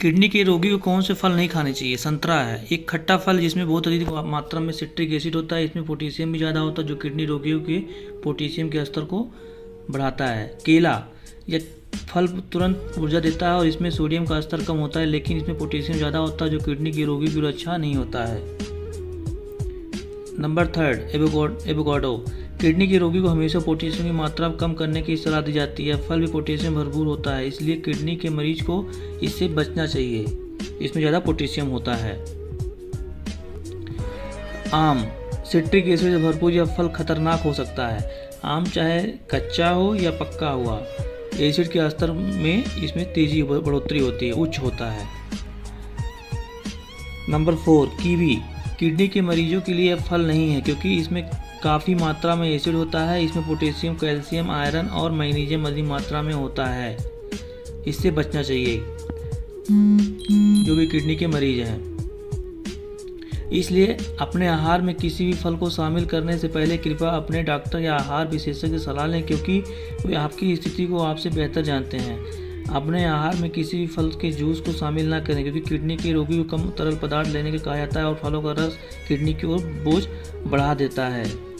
Kidney के रोगी को कौन से फल नहीं खाने चाहिए? संतरा है एक खट्टा फल जिसमें बहुत अधिक मात्रा में सिट्रिक एसिड होता है। इसमें पोटेशियम भी ज़्यादा होता है जो किडनी रोगियों के पोटेशियम के स्तर को बढ़ाता है। केला, यह फल तुरंत ऊर्जा देता है और इसमें सोडियम का स्तर कम होता है, लेकिन इसमें पोटेशियम ज़्यादा होता है जो किडनी के रोगी के लिए अच्छा नहीं होता है। Number 3, avocado. किडनी के रोगी को हमेशा पोटेशियम की मात्रा कम करने की सलाह दी जाती है। फल भी पोटेशियम भरपूर होता है, इसलिए किडनी के मरीज को इससे बचना चाहिए, इसमें ज़्यादा पोटेशियम होता है। आम, सिट्रिक एसिड से भरपूर यह फल खतरनाक हो सकता है। आम चाहे कच्चा हो या पक्का हुआ, एसिड के स्तर में इसमें तेजी बढ़ोतरी होती है, उच्च होता है। Number 4, kiwi. किडनी के मरीजों के लिए यह फल नहीं है क्योंकि इसमें काफ़ी मात्रा में एसिड होता है। इसमें पोटेशियम, कैल्शियम, आयरन और मैग्नीशियम अधिक मात्रा में होता है, इससे बचना चाहिए जो भी किडनी के मरीज हैं। इसलिए अपने आहार में किसी भी फल को शामिल करने से पहले कृपया अपने डॉक्टर या आहार विशेषज्ञ की सलाह लें, क्योंकि वे आपकी स्थिति को आपसे बेहतर जानते हैं। अपने आहार में किसी भी फल के जूस को शामिल ना करें, क्योंकि किडनी के रोगी को कम तरल पदार्थ लेने के कहा जाता है और फलों का रस किडनी की ओर बोझ बढ़ा देता है।